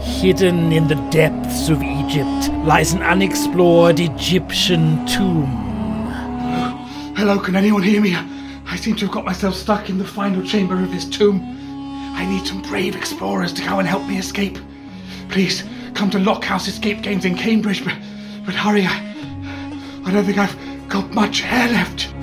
Hidden in the depths of Egypt lies an unexplored Egyptian tomb. Hello, can anyone hear me? I seem to have got myself stuck in the final chamber of this tomb. I need some brave explorers to go and help me escape. Please, come to Lockhouse Escape Games in Cambridge, but hurry, I don't think I've got much hair left.